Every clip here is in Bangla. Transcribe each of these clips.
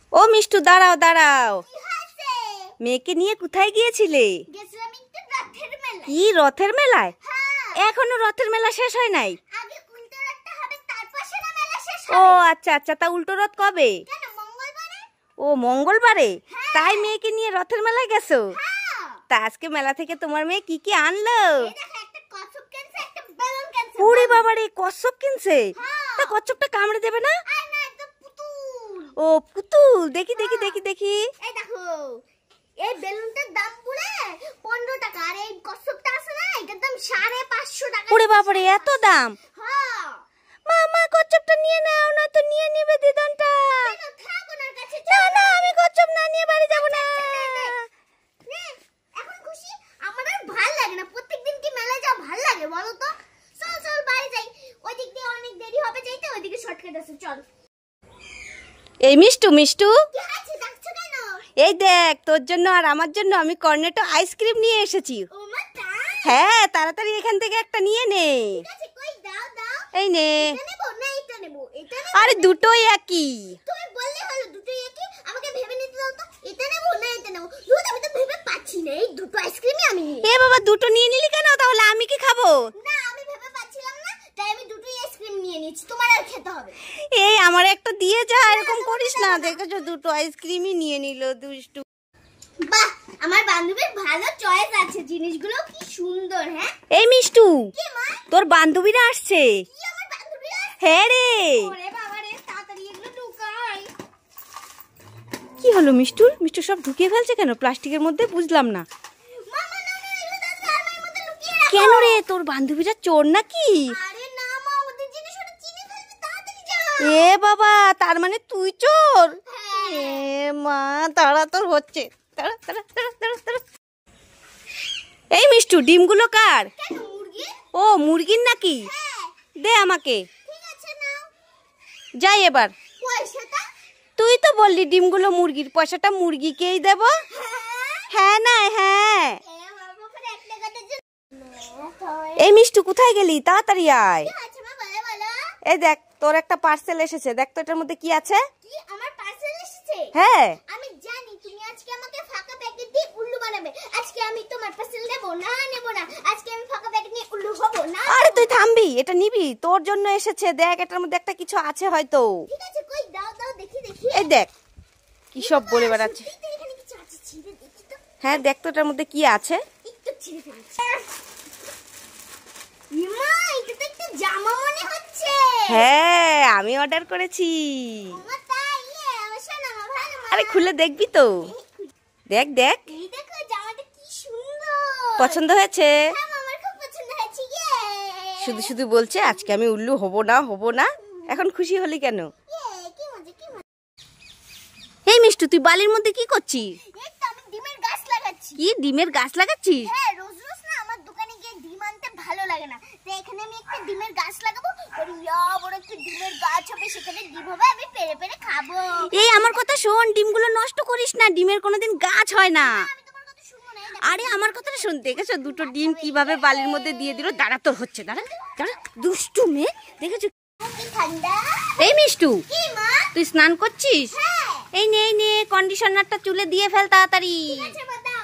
ও মিষ্টু, দাঁড়াও দাঁড়াও। মেয়েকে নিয়ে কোথায় গিয়েছিলে? কি রথের মেলায়? এখনো রথের মেলা শেষ হয় নাই? ও আচ্ছা আচ্ছা, তা উল্টো রথ কবে? ও মঙ্গলবারে। তাই মেয়েকে নিয়ে রথের মেলায় গেছো? তা আজকে মেলা থেকে তোমার মেয়ে কি কি আনলো? ওরে বাবারে, কচ্ছপ কিনছে? তা কচ্ছপটা কামড়ে দেবে না? ও পুতুল, দেখি দেখি দেখি দেখি। এই দেখো, এই বেলুনটার দাম পুরো 15 টাকা, আর এই কচ্ছপটা আছে না, এটার দাম 550 টাকা। ওরে বাবারে, এত দাম? হ্যাঁ মামা, কচ্ছপটা নিয়ে নাও না তো, নিয়ে নেবে দিদনটা। না না, আমি কচ্ছপ না নিয়ে বাড়ি যাব না। এখন খুশি? আমার আর ভালো লাগে না, প্রত্যেকদিন কি মেলায় যাওয়া ভালো লাগে বলো তো? চল চল বাড়ি যাই, ওই দিক দিয়ে অনেক দেরি হবে যাইতে, ওইদিকে শর্টকাট আছে, চল। এই মিষ্টু, মিষ্টু, কি আছে ডাকছো কেন? এই দেখ, তোর জন্য আর আমার জন্য আমি কর্নেটো আইসক্রিম নিয়ে এসেছি। ও মা, তাই? হ্যাঁ, তাড়াতাড়ি এখান থেকে একটা নিয়ে নে। ঠিক আছে, কই দাও দাও। এই নে। এটা নেব না এটা নেব? এটা নেব। আরে দুটোই একই। তুমি বললে হলো দুটোই একই, আমাকে ভেবে নিতে দাও তো, এটা নেব না এটা নেব। দুটো আমি তো ভেবে পাচ্ছি না, এই দুটো আইসক্রিমই আমি নিই। এ বাবা, দুটো নিয়ে নিলি কেন? তাহলে আমি কি খাবো? না, আমি ভেবে পাচ্ছিলাম না, তাই আমি দুটোই আইসক্রিম নিয়ে নিয়েছি, তোমার আর খেতে হবে। এই আমার একটা দিয়ে যা, এরকম করিস না। দেখেছো, দুটো আইসক্রিমই নিয়ে নিল, দুষ্টু। বাহ, আমার বান্ধবীর ভালো চয়েস আছে, জিনিসগুলো কি সুন্দর। হ্যাঁ এই মিষ্টু, কি মা? তোর বান্ধবীরা আসছে। কি আমার বান্ধবীরা? হ্যাঁ রে। ওরে বাবা রে, তাড়াতাড়ি এগুলো ঢুকাই। কি হলো মিষ্টুর? মিষ্টু সব ঢুকিয়ে ফেলছে কেন প্লাস্টিকের মধ্যে? বুঝলাম না। মামা না না, এগুলো দাদা আলমারির মধ্যে লুকিয়ে রাখো। কেন রে, তোর বান্ধবীরা চোর নাকি? আরে না মা, ওদের জিনিস ওরা চিনে ফেলবে, তাড়াতাড়ি যাও। এ বাবা, তার মানে তুই চোর? হ্যাঁ। এ মা, তাড়া তোর হচ্ছে। তাড়া তাড়া তাড়া তাড়া তাড়া। এই মিষ্টু, ডিমগুলো কার? কেন, মুরগি? ও মুরগির নাকি? হ্যাঁ। দে আমাকে। ঠিক আছে, নাও। যাই এবার। পয়সাটা? তুই তো বললি ডিমগুলো মুরগির, পয়সাটা মুরগিকেই দেব। হ্যাঁ না হ্যাঁ। এ বাবা, পরে 1 টাকাতে যে এই মিষ্টু, কোথায় গেলি? তাড়াতাড়ি আয়। কি আছে মা, বলো বলো। এই দেখ, তোর একটা পার্সেল এসেছে। দেখ তো এটার মধ্যে কি আছে। কি আমার পার্সেল এসেছে? হ্যাঁ। আমি জানি তুমি আজকে আমাকে ফাঁকা প্যাকেট দিয়ে উল্লু বানাবে। আজকে আমি তোমার পার্সেল নেব না, নেব না। আজকে আমি ফাঁকা প্যাকেট নিয়ে উল্লু হব না। আরে তুই থামবি, এটা নিবি, তোর জন্য এসেছে। দেখ, এটার মধ্যে একটা কিছু আছে হয়তো। ঠিক আছে, কই দাও দাও, দেখি দেখি। এই দেখ, কি সব বলে বেড়াচ্ছে। সত্যি তো এখানে কিছু আছে, ছিঁড়ে দেখি তো। হ্যাঁ, দেখ তো এটার মধ্যে কি আছে। একটু ছিঁড়ে ফেলেছি। ইমা, এটা তো একটা জামা মনে হচ্ছে। হ্যাঁ, আমি অর্ডার করেছি। ওমা, তাই? আমার শোনা মা, ভালো মা। আরে খুলে দেখবি তো। দেখ দেখ, এই দেখো, জামাটা কি সুন্দর। পছন্দ হয়েছে? হ্যাঁ মা, আমার খুব পছন্দ হয়েছে। শুধু শুধু বলছে আজকে আমি উল্লু হব না, হব না। এখন খুশি হলি কেন? কি মজা, কি মজা। এই মিষ্টু, তুই বালির মধ্যে কি করছিস? এই তো আমি ডিমের গাছ লাগাচ্ছি। কি ডিমের গাছ লাগাচ্ছিস? হ্যাঁ, রোজ রোজ না আমার দোকানে গিয়ে ডিম আনতে ভালো লাগে না, তাই এখানে আমি একটা ডিমের গাছ লাগাবো। আর ইয়া বড় একটা ডিমের গাছ হবে, সেখানে ডিম হবে, আমি পেড়ে পেড়ে খাবো। এই আমার কথা শোন, ডিমগুলো নষ্ট করিস না। ডিমের কোনোদিন গাছ হয় না। আমি তোমার কথা শুনবো না। আরে আমার কথাটা শুন। দেখেছো দুটো ডিম কিভাবে বালির মধ্যে দিয়ে দিল? দাঁড়া, তোর হচ্ছে, দাঁড়া দাঁড়া, দুষ্টু মেয়ে। দেখেছো? কি ঠান্ডা। এই মিষ্টু, কি মা? তুই স্নান করছিস? হ্যাঁ। এই নে এই নে, কন্ডিশনারটা চুলে দিয়ে ফেল তাড়াতাড়ি। ঠিক আছে মা, দাও।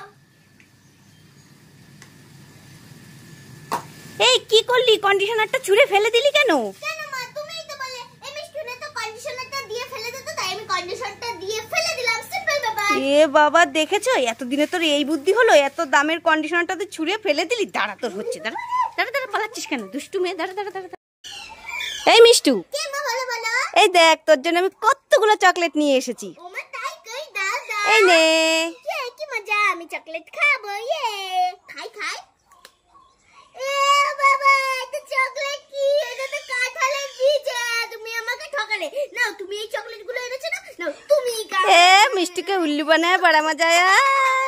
এই কি করলি? কন্ডিশনারটা ছুঁড়ে ফেলে দিলি কেন? কেন মা, তুমিই তো বললে এই মিষ্টুনে তো কন্ডিশনারটা দিয়ে ফেলে দিতে, তাই আমি কন্ডিশনারটা দিয়ে ফেলে দিলাম, সিম্পল ব্যাপার। এ বাবা, দেখেছো এতদিনে তোর এই বুদ্ধি হলো? এত দামের কন্ডিশনারটা তুই ছুঁড়ে ফেলে দিলি। দাঁড়া, তোর হচ্ছে, দাঁড়া দাঁড়া দাঁড়া, পালাচ্ছিস কেন দুষ্টু মেয়ে? দাঁড়া দাঁড়া দাঁড়া। এই মিষ্টু, কি মা, বলো বলো। এই দেখ, তোর জন্য আমি কতগুলো চকলেট নিয়ে এসেছি। ও মা, তাই? কই দাও দাও। এই নে। কি মজা, আমি চকলেট খাবো। খাই খাই। এ বাবা, এটা চকলেট কি? এটা তো কাঁঠালের বীজ। তুমি আমাকে ঠকালে। নাও, তুমি এই চকলেটগুলো এনেছো না, নাও তুমি খাও। এ মিষ্টিকে উল্লু বানায় বড় মজা আয়।